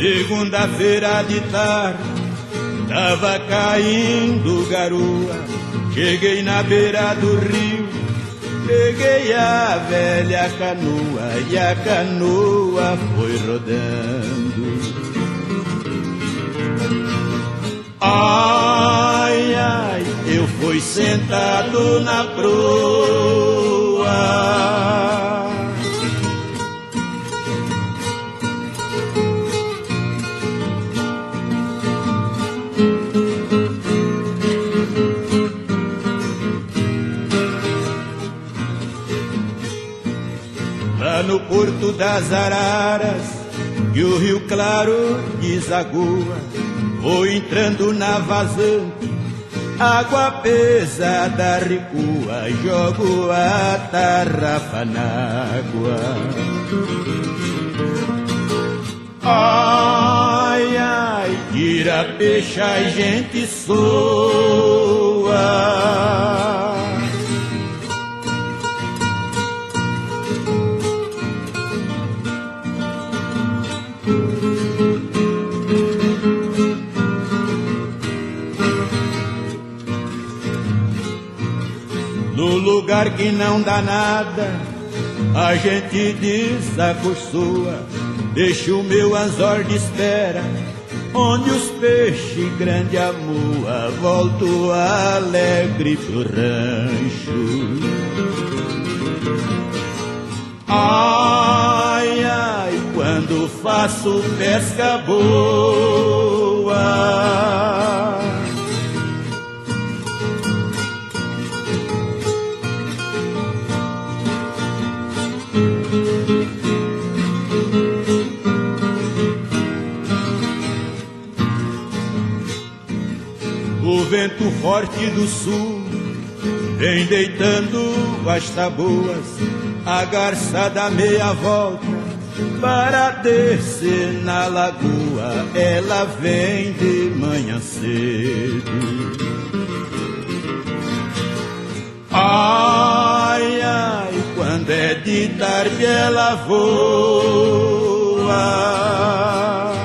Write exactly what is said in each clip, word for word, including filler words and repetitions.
Segunda-feira de tarde, tava caindo garoa. Cheguei na beira do rio, peguei a velha canoa e a canoa foi rodando. Ai, ai, eu fui sentado na proa. Lá no Porto das Araras, que o Rio Claro desagoa, vou entrando na vazante, água pesada recua, jogo a tarrafa na água. Ai, ai, tira peixe, a gente soa. No lugar que não dá nada, a gente desacostoa. Deixo o meu anzol de espera, onde os peixes grande amoa. Volto alegre pro rancho. Ai, ai, quando faço pesca boa. O vento forte do sul vem deitando as taboas, a garça dá meia volta para descer na lagoa. Ela vem de manhã cedo. Ai, ai, quando é de tarde ela voa.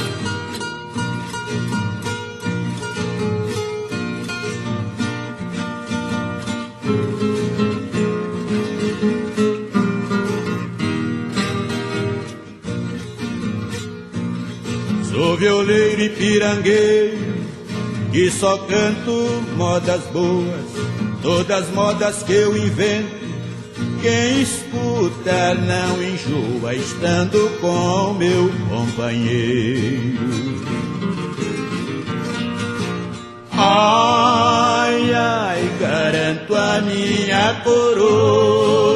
Sou violeiro e pirangueiro, que só canto modas boas, todas modas que eu invento. Quem escuta não enjoa, estando com meu companheiro. Ai, ai, garanto a minha coroa.